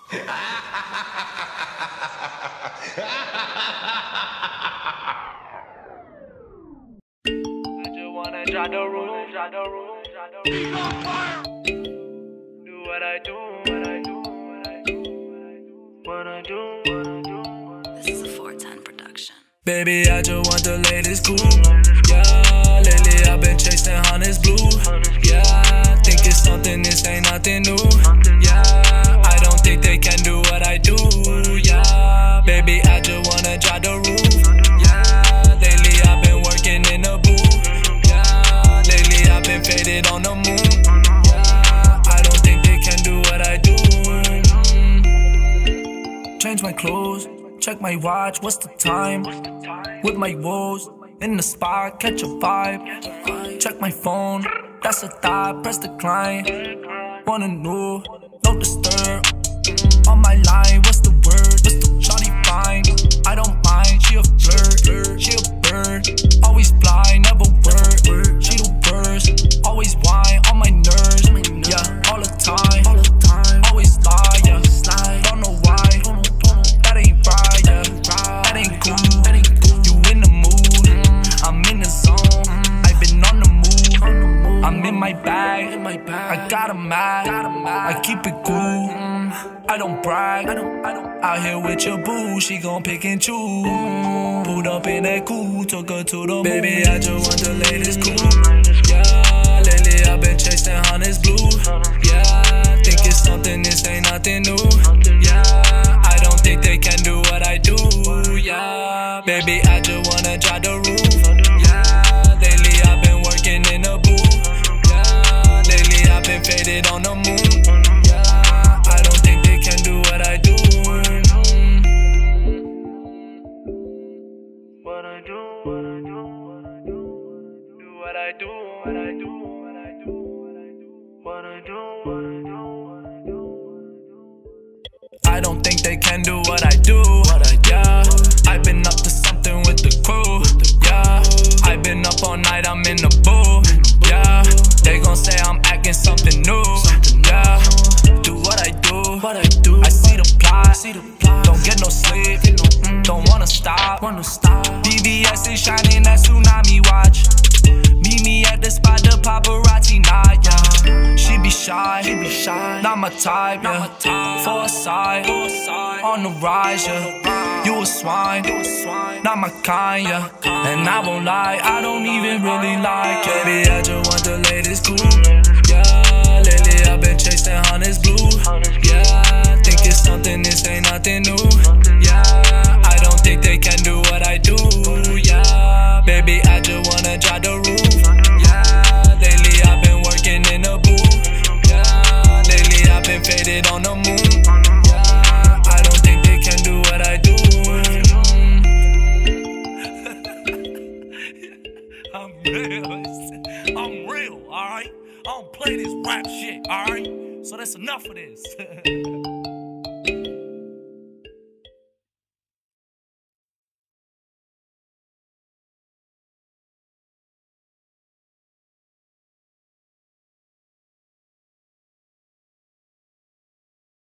Wanna try the room, try the room, try the room. He's on fire. Do what I do, what I do, what I do, what I do, what I do, what I do. This is a 410 production. Baby, I just want the latest coupe. Yeah, lately I've been chasing honest blue. Yeah, think it's something, this ain't nothing new. Yeah, I don't think they can do what I do. Yeah, baby, I just wanna drive the roof. Yeah, lately I've been working in the booth. I've been faded on the moon. Yeah, I don't think they can do what I do. Change my clothes, check my watch, what's the time? With my woes, in the spot, catch a vibe. Check my phone, that's a thought, press decline. Wanna know, no disturb. On my line, what's the word? What's the shawty fine? I don't mind, she a flirt, she a bird. Always fly, never word. She the worst, always whine on my nerves. Yeah, all the time, always lie, yeah. Don't know why, that ain't right, yeah. That ain't cool, you in the mood, I'm in the zone. I've been on the move, I'm in my bag, I got a mag, I keep it cool, I don't brag. Out here with your boo, she gon' pick and choose. Pulled up in that coupe, took her to the moon. Baby, I just want the latest coupe. Yeah, lately I've been chasing honest blue. Yeah, think it's something, this ain't nothing new. Yeah, I don't think they can do what I do. Yeah, baby, I just wanna drive the roof. Yeah, lately I've been working in the booth. Yeah, lately I've been faded on the moon. Yeah, I don't think they can do what I do. What I do, what I do, what I do, do what I do, what I do, what I do, what I do, what I do, what I do, what I do. I don't think they can do what I do. Yeah, I've been up to something with the crew. Yeah, I've been up all night, I'm in the booth. Yeah, they gon' say I'm acting something new. Yeah, do what I do. I see the plot. Don't get no sleep. Don't wanna stop. BBS is shining, that tsunami watch. Meet me at the spot, the paparazzi not, yeah. She be shy, not my type, yeah. For a side, on the rise, yeah. You a swine, not my kind, yeah. And I won't lie, I don't even really like it. Baby, I just want the latest coupe. Yeah, lately I've been chasing honest blue. Yeah, think it's something, this ain't nothing new. Yeah, I don't think they can do what I do. Yeah, baby, I just wanna drive the roof. Yeah, lately I've been working in the booth. Yeah, lately I've been faded on the moon. Yeah, I don't think they can do what I do. I'm real, alright? I don't play this rap shit, alright? So that's enough of this.